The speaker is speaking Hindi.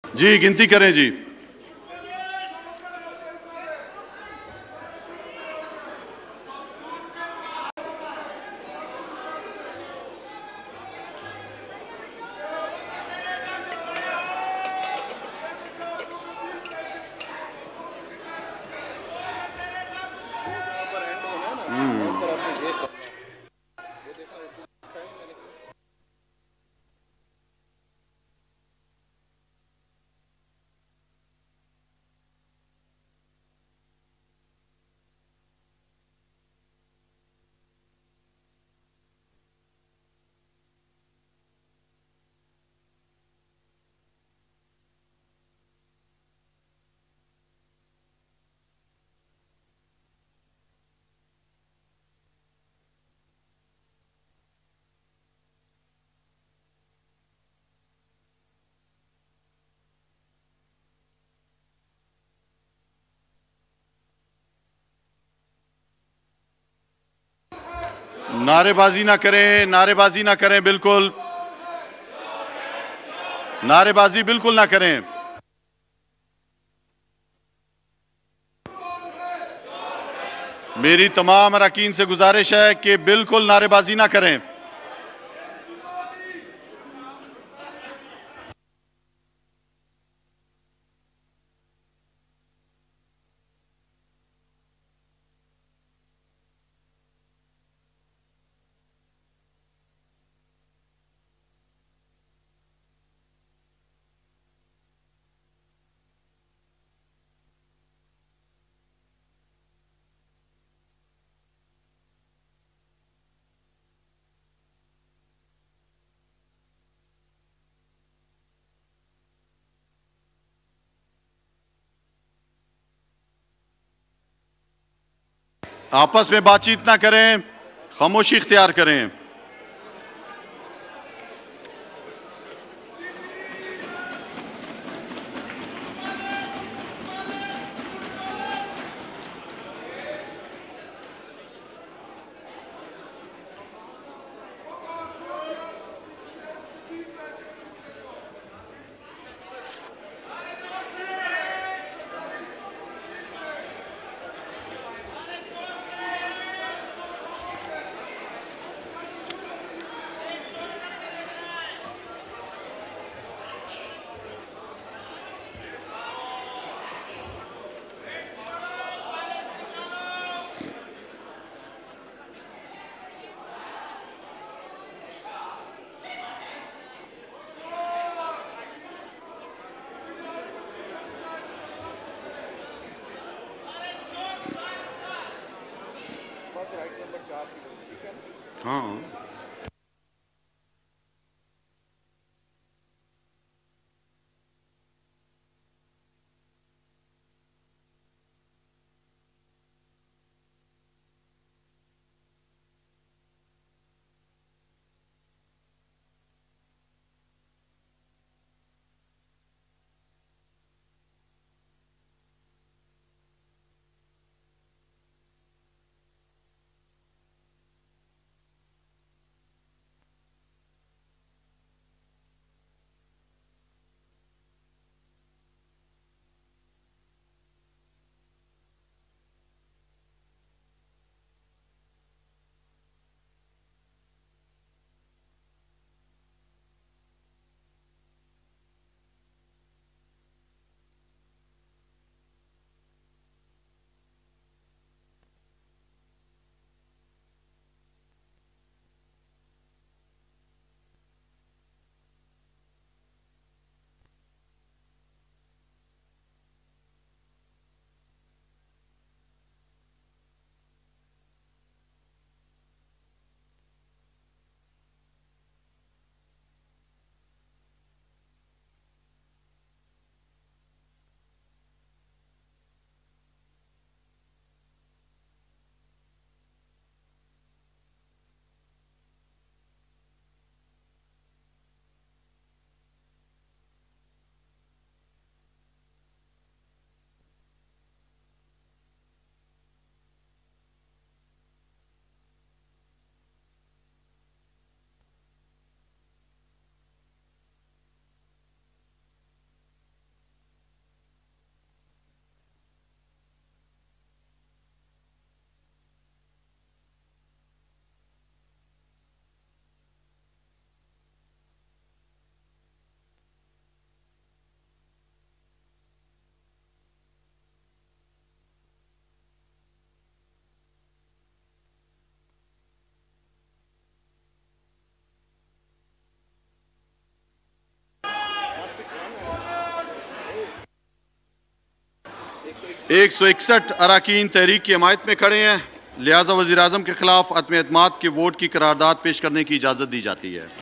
जी गिनती करें जी। नारेबाजी ना करें, नारेबाजी ना करें, बिल्कुल नारेबाजी बिल्कुल ना करें। मेरी तमाम अरकान से गुजारिश है कि बिल्कुल नारेबाजी ना करें। आपस में बातचीत ना करें, खामोशी इख्तियार करें। हाँ 161 अरकान तहरीक की हमायत में खड़े हैं, लिहाजा वज़ीर आज़म के खिलाफ अदम एतमाद के वोट की करारदाद पेश करने की इजाज़त दी जाती है।